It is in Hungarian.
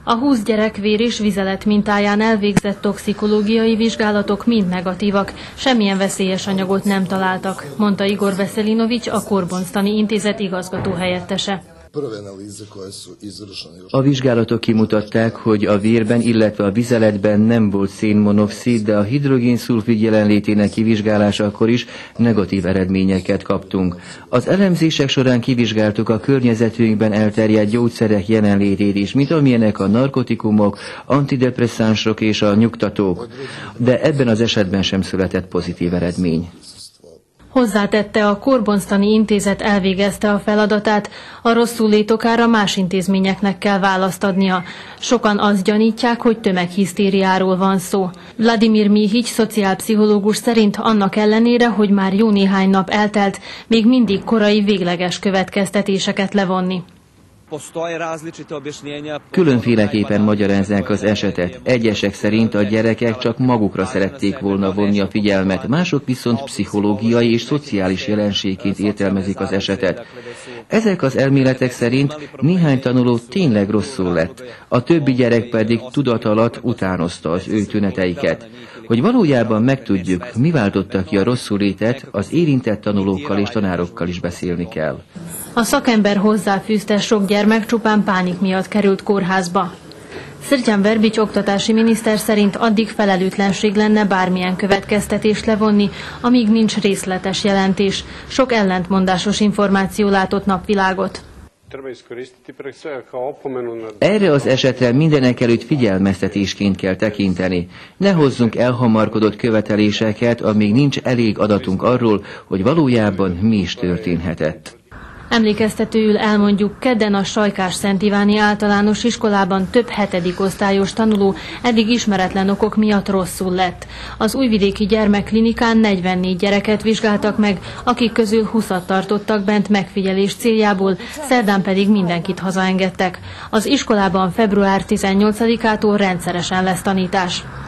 A 20 gyerek vér és vizelet mintáján elvégzett toxikológiai vizsgálatok mind negatívak, semmilyen veszélyes anyagot nem találtak, mondta Igor Veselinovics, a Korbonstani Intézet igazgató helyettese. A vizsgálatok kimutatták, hogy a vérben, illetve a vizeletben nem volt szénmonoxid, de a hidrogénszulfid jelenlétének kivizsgálásakor is negatív eredményeket kaptunk. Az elemzések során kivizsgáltuk a környezetünkben elterjedt gyógyszerek jelenlétét is, mint amilyenek a narkotikumok, antidepresszánsok és a nyugtatók, de ebben az esetben sem született pozitív eredmény. Hozzátette, a Korbonstani Intézet elvégezte a feladatát, a rosszulét okára más intézményeknek kell választ adnia. Sokan azt gyanítják, hogy tömeghisztériáról van szó. Vladimir Mihics, szociálpszichológus szerint annak ellenére, hogy már jó néhány nap eltelt, még mindig korai végleges következtetéseket levonni. Különféleképpen magyarázzák az esetet. Egyesek szerint a gyerekek csak magukra szerették volna vonni a figyelmet, mások viszont pszichológiai és szociális jelenségként értelmezik az esetet. Ezek az elméletek szerint néhány tanuló tényleg rosszul lett, a többi gyerek pedig tudatalatt utánozta az ő tüneteiket. Hogy valójában megtudjuk, mi váltotta ki a rosszulétet, az érintett tanulókkal és tanárokkal is beszélni kell. A szakember hozzáfűzte, sok gyermek csupán pánik miatt került kórházba. Srđan Verbič oktatási miniszter szerint addig felelőtlenség lenne bármilyen következtetést levonni, amíg nincs részletes jelentés. Sok ellentmondásos információ látott napvilágot. Erre az esetre mindenekelőtt figyelmeztetésként kell tekinteni. Ne hozzunk elhamarkodott követeléseket, amíg nincs elég adatunk arról, hogy valójában mi is történhetett. Emlékeztetőül elmondjuk, kedden a Sajkás-Szent Iváni Általános Iskolában több 7. osztályos tanuló eddig ismeretlen okok miatt rosszul lett. Az újvidéki gyermekklinikán 44 gyereket vizsgáltak meg, akik közül 20-at tartottak bent megfigyelés céljából, szerdán pedig mindenkit hazaengedtek. Az iskolában február 18-ától rendszeresen lesz tanítás.